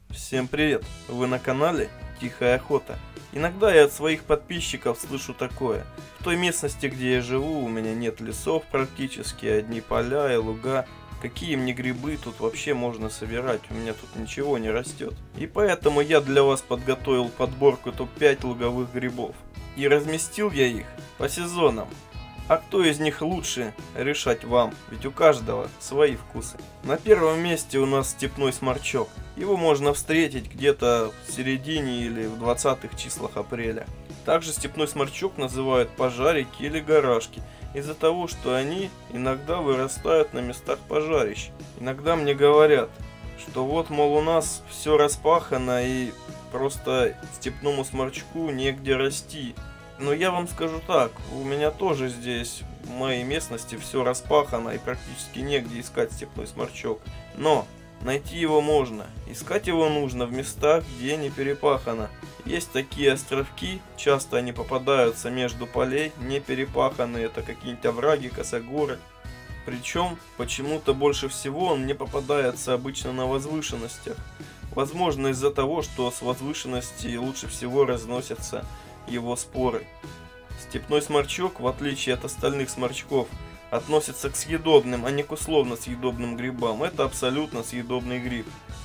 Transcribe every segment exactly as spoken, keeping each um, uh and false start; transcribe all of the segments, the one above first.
Всем привет! Вы на канале Тихая Охота. Иногда я от своих подписчиков слышу такое: в той местности, где я живу, у меня нет лесов практически, одни поля и луга. Какие мне грибы тут вообще можно собирать? У меня тут ничего не растет. И поэтому я для вас подготовил подборку топ пять луговых грибов. И разместил я их по сезонам. А кто из них лучше, решать вам, ведь у каждого свои вкусы. На первом месте у нас степной сморчок. Его можно встретить где-то в середине или в двадцатых числах апреля. Также степной сморчок называют пожарики или гарашки, из-за того, что они иногда вырастают на местах пожарищ. Иногда мне говорят, что вот, мол, у нас все распахано и просто степному сморчку негде расти. Но я вам скажу так, у меня тоже здесь, в моей местности, все распахано и практически негде искать степной сморчок. Но найти его можно. Искать его нужно в местах, где не перепахано. Есть такие островки, часто они попадаются между полей, не перепаханные, это какие-нибудь овраги, косогоры. Причем, почему-то больше всего он не попадается обычно на возвышенностях. Возможно, из-за того, что с возвышенности лучше всего разносятся его споры. Степной сморчок, в отличие от остальных сморчков, относится к съедобным, а не к условно съедобным грибам. Это абсолютно съедобный гриб.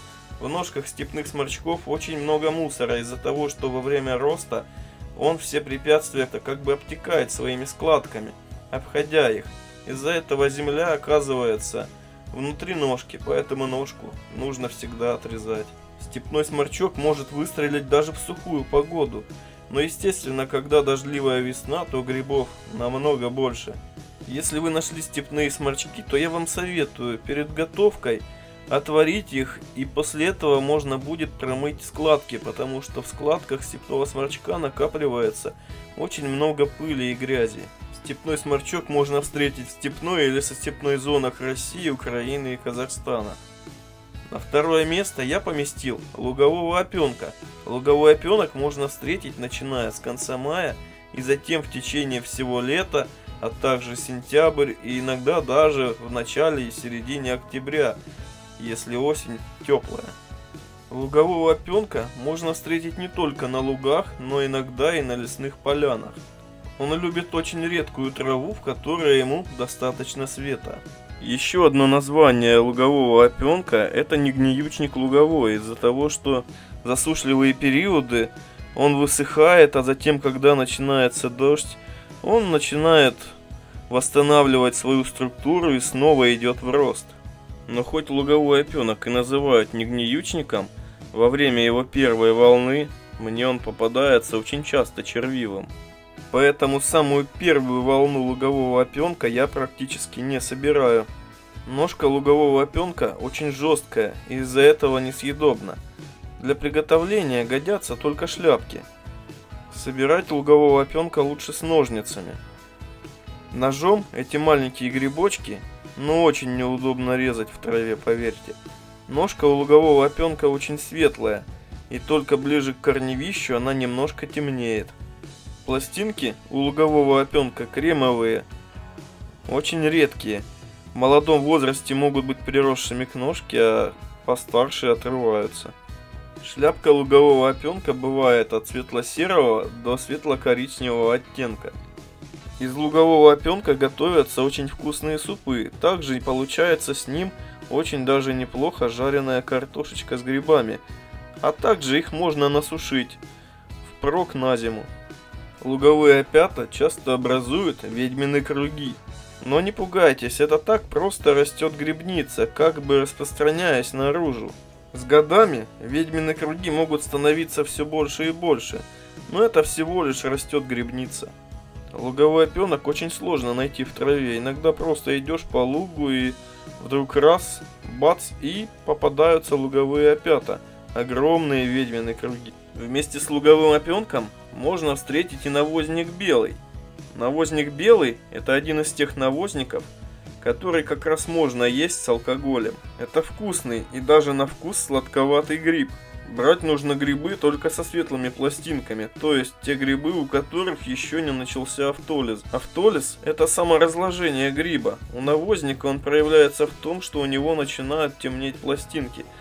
В ножках степных сморчков очень много мусора из-за того, что во время роста он все препятствия-то как бы обтекает своими складками, обходя их. Из-за этого земля оказывается внутри ножки, поэтому ножку нужно всегда отрезать. Степной сморчок может выстрелить даже в сухую погоду. Но естественно, когда дождливая весна, то грибов намного больше. Если вы нашли степные сморчки, то я вам советую перед готовкой отварить их, и после этого можно будет промыть складки, потому что в складках степного сморчка накапливается очень много пыли и грязи. Степной сморчок можно встретить в степной или состепной зонах России, Украины и Казахстана. На второе место я поместил лугового опенка. Луговой опенок можно встретить начиная с конца мая и затем в течение всего лета, а также сентябрь и иногда даже в начале и середине октября, если осень теплая. Лугового опенка можно встретить не только на лугах, но иногда и на лесных полянах. Он любит очень редкую траву, в которой ему достаточно света. Еще одно название лугового опенка — это негниючник луговой, из-за того, что в засушливые периоды он высыхает, а затем, когда начинается дождь, он начинает восстанавливать свою структуру и снова идет в рост. Но хоть луговой опенок и называют негниючником, во время его первой волны мне он попадается очень часто червивым. Поэтому самую первую волну лугового опенка я практически не собираю. Ножка лугового опенка очень жесткая и из-за этого несъедобна. Для приготовления годятся только шляпки. Собирать лугового опенка лучше с ножницами. Ножом эти маленькие грибочки, ну, очень неудобно резать в траве, поверьте. Ножка у лугового опенка очень светлая, и только ближе к корневищу она немножко темнеет. Пластинки у лугового опенка кремовые, очень редкие. В молодом возрасте могут быть приросшими к ножке, а постарше отрываются. Шляпка лугового опенка бывает от светло-серого до светло-коричневого оттенка. Из лугового опенка готовятся очень вкусные супы. Также получается с ним очень даже неплохо жареная картошечка с грибами. А также их можно насушить впрок на зиму. Луговые опята часто образуют ведьмины круги. Но не пугайтесь, это так просто растет грибница, как бы распространяясь наружу. С годами ведьмины круги могут становиться все больше и больше, но это всего лишь растет грибница. Луговой опенок очень сложно найти в траве, иногда просто идешь по лугу и вдруг раз, бац, и попадаются луговые опята, огромные ведьмины круги. Вместе с луговым опенком можно встретить и навозник белый. Навозник белый – это один из тех навозников, который как раз можно есть с алкоголем. Это вкусный и даже на вкус сладковатый гриб. Брать нужно грибы только со светлыми пластинками, то есть те грибы, у которых еще не начался автолиз. Автолиз – это саморазложение гриба. У навозника он проявляется в том, что у него начинают темнеть пластинки.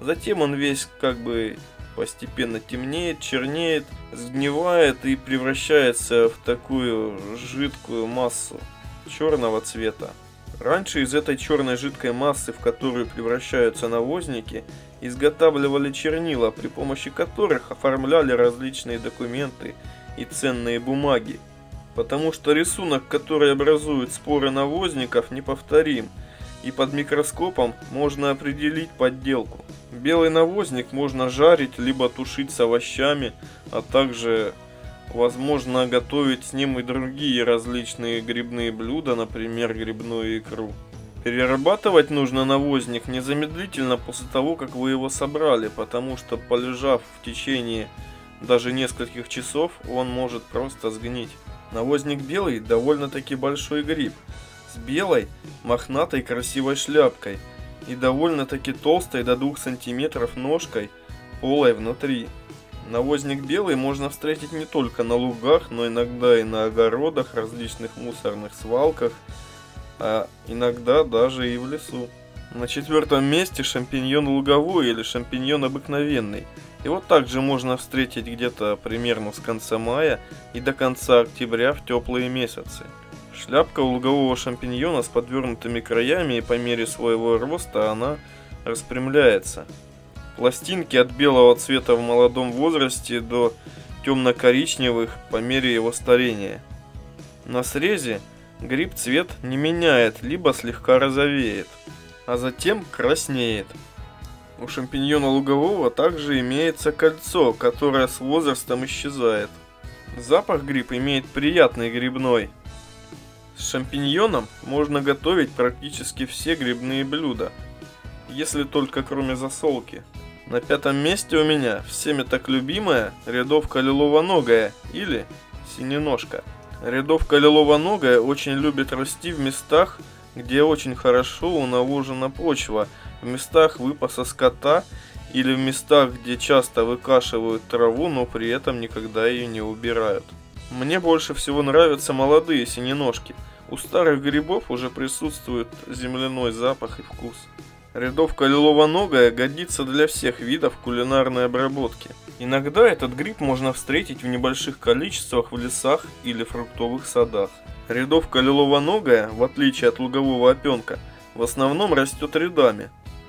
Затем он весь как бы постепенно темнеет, чернеет, сгнивает и превращается в такую жидкую массу черного цвета. Раньше из этой черной жидкой массы, в которую превращаются навозники, изготавливали чернила, при помощи которых оформляли различные документы и ценные бумаги. Потому что рисунок, который образует споры навозников, неповторим, и под микроскопом можно определить подделку. Белый навозник можно жарить, либо тушить с овощами, а также возможно готовить с ним и другие различные грибные блюда, например, грибную икру. Перерабатывать нужно навозник незамедлительно после того, как вы его собрали, потому что, полежав в течение даже нескольких часов, он может просто сгнить. Навозник белый довольно-таки большой гриб, с белой, мохнатой красивой шляпкой и довольно-таки толстой до двух сантиметров ножкой, полой внутри. Навозник белый можно встретить не только на лугах, но иногда и на огородах, различных мусорных свалках, а иногда даже и в лесу. На четвертом месте шампиньон луговой или шампиньон обыкновенный. Его также можно встретить где-то примерно с конца мая и до конца октября в теплые месяцы. Шляпка у лугового шампиньона с подвернутыми краями, и по мере своего роста она распрямляется. Пластинки от белого цвета в молодом возрасте до темно-коричневых по мере его старения. На срезе гриб цвет не меняет, либо слегка розовеет, а затем краснеет. У шампиньона лугового также имеется кольцо, которое с возрастом исчезает. Запах гриб имеет приятный грибной. С шампиньоном можно готовить практически все грибные блюда, если только кроме засолки. На пятом месте у меня всеми так любимая рядовка лиловоногая или синеножка. Рядовка лиловоногая очень любит расти в местах, где очень хорошо унавожена почва, в местах выпаса скота или в местах, где часто выкашивают траву, но при этом никогда ее не убирают. Мне больше всего нравятся молодые синеножки. У старых грибов уже присутствует земляной запах и вкус. Рядовка лиловоногая годится для всех видов кулинарной обработки. Иногда этот гриб можно встретить в небольших количествах в лесах или фруктовых садах. Рядовка лиловоногая, в отличие от лугового опенка, в основном растет рядами,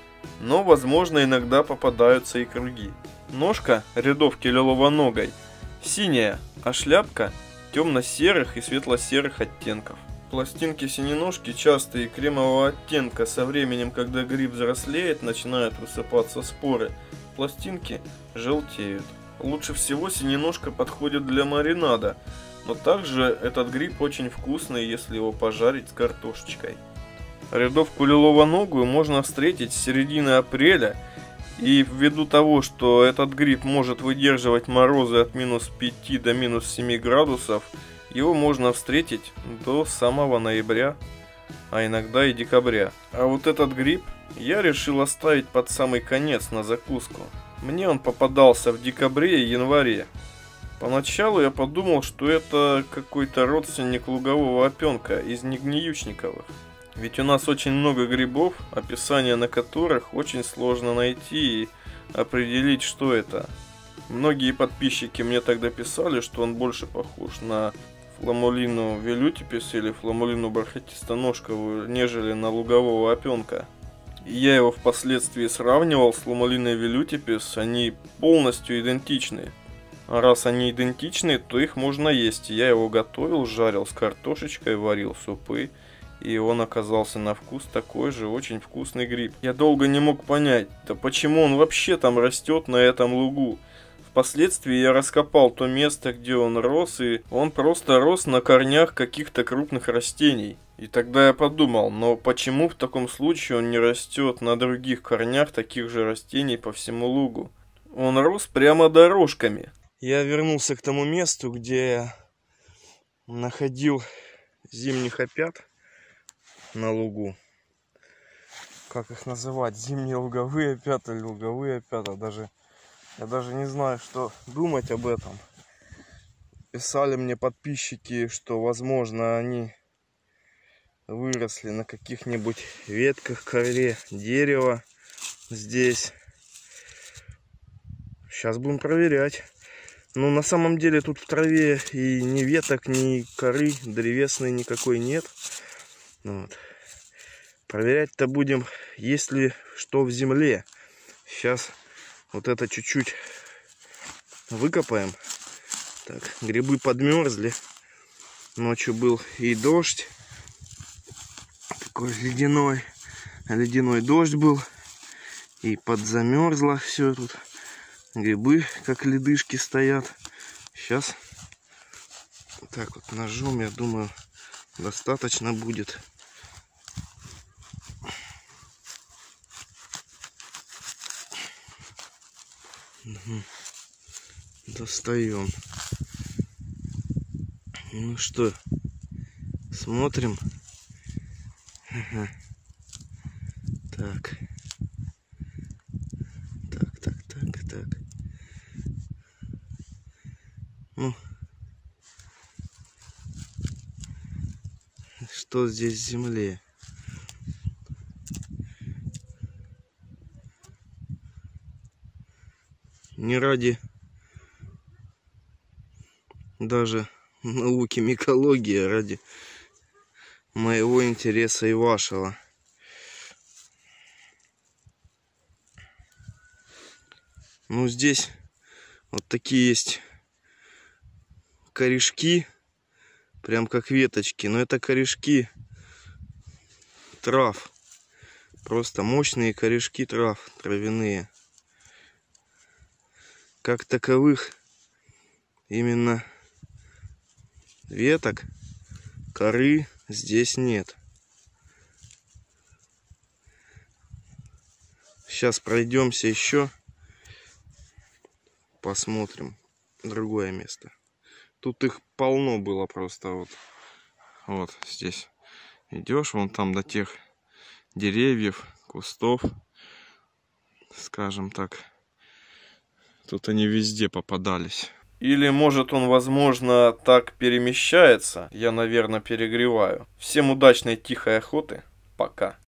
но возможно иногда попадаются и круги. Ножка рядовки лиловоногой синяя, а шляпка темно-серых и светло-серых оттенков. Пластинки синеножки частые кремового оттенка. Со временем, когда гриб взрослеет, начинают высыпаться споры. Пластинки желтеют. Лучше всего синеножка подходит для маринада, но также этот гриб очень вкусный, если его пожарить с картошечкой. Рядовку лиловоногую можно встретить с середины апреля, и ввиду того, что этот гриб может выдерживать морозы от минус пяти до минус семи градусов, его можно встретить до самого ноября, а иногда и декабря. А вот этот гриб я решил оставить под самый конец на закуску. Мне он попадался в декабре и январе. Поначалу я подумал, что это какой-то родственник лугового опенка из негниючниковых. Ведь у нас очень много грибов, описание на которых очень сложно найти и определить, что это. Многие подписчики мне тогда писали, что он больше похож на фламулину велютипис или фламулину бархатистоножковую, нежели на лугового опенка. И я его впоследствии сравнивал с фламулиной велютипис, они полностью идентичны. А раз они идентичны, то их можно есть. Я его готовил, жарил с картошечкой, варил супы, и он оказался на вкус такой же очень вкусный гриб. Я долго не мог понять, да почему он вообще там растет на этом лугу. Впоследствии я раскопал то место, где он рос, и он просто рос на корнях каких-то крупных растений. И тогда я подумал, но почему в таком случае он не растет на других корнях таких же растений по всему лугу? Он рос прямо дорожками. Я вернулся к тому месту, где я находил зимних опят на лугу. Как их называть? Зимние луговые опята или луговые опята? Даже... Я даже не знаю, что думать об этом. Писали мне подписчики, что, возможно, они выросли на каких-нибудь ветках, коре дерева здесь. Сейчас будем проверять. Ну, на самом деле тут в траве и ни веток, ни коры древесной никакой нет. Вот. Проверять-то будем, есть ли что в земле. Сейчас вот это чуть-чуть выкопаем. Так, грибы подмерзли. Ночью был и дождь. Такой ледяной. Ледяной дождь был. И подзамерзло все тут. Грибы, как ледышки, стоят. Сейчас так вот ножом, я думаю, достаточно будет. Угу. Достаем. Ну что, смотрим. Ага. Так. Так, так, так, так. Ну, что здесь в земле? Не ради даже науки микологии, а ради моего интереса и вашего. Ну, здесь вот такие есть корешки, прям как веточки, но это корешки трав, просто мощные корешки трав, травяные. Как таковых именно веток, коры здесь нет. Сейчас пройдемся еще, посмотрим другое место. Тут их полно было просто. Вот, вот здесь идешь, вон там до тех деревьев, кустов, скажем так. Тут они везде попадались. Или, может, он, возможно, так перемещается. Я, наверное, перегреваю. Всем удачной тихой охоты. Пока.